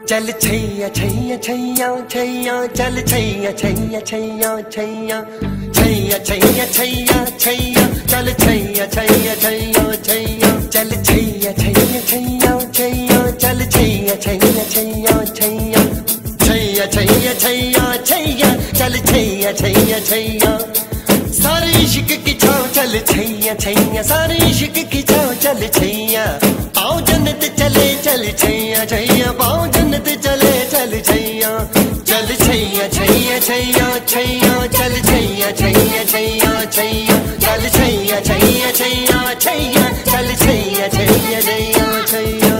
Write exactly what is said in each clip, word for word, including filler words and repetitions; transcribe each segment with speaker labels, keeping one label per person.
Speaker 1: चल छैया छैया छैया छैया चल छैया छैया छैया छैया छैया छैया छैया छैया चल छैया छैया छैया छैया चल छैया छैया छैया छैया चल छैया छैया छैया छैया छैया छैया छैया छैया चल छैया छैया छैया सारे इश्क की छाँव चल छैया छैया सारे इश्क की छाँव चल छैया पाँव जन्नत चले चल छैया छैया पाँव जन्नत चले चल छैया चल छैया छैया छैया छैया चल छैया छैया छैया छैया चल छैया छैया छैया छैया चल छैया छैया छैया छैया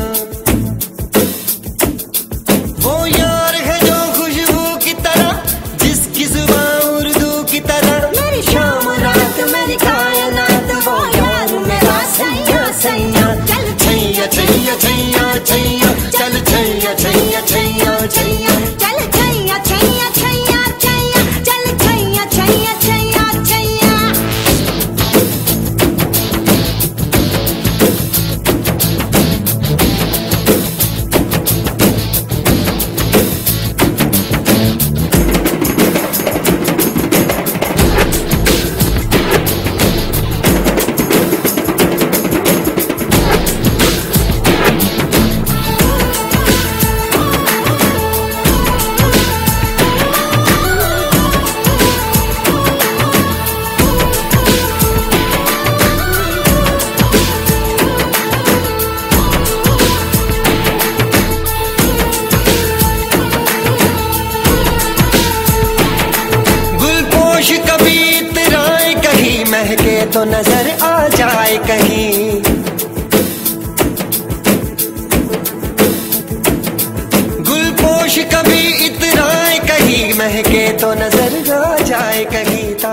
Speaker 1: वो यार है जो खुशबू की तरह जिसकी जुबान उर्दू की तरह
Speaker 2: मेरी शाम रात मेरी कायनात वो यार मेरा सैया सैया चल
Speaker 1: छैया छैया छैया छैया चल छैया छैया छैया छैया
Speaker 2: चल छैया छैया छैया छैया चल छैया छैया छैया छैया
Speaker 1: कभी इतराए कहीं महके तो नजर आ जाए कहीं गुलपोश कभी इतराए कहीं महके तो नजर आ जाए कहीं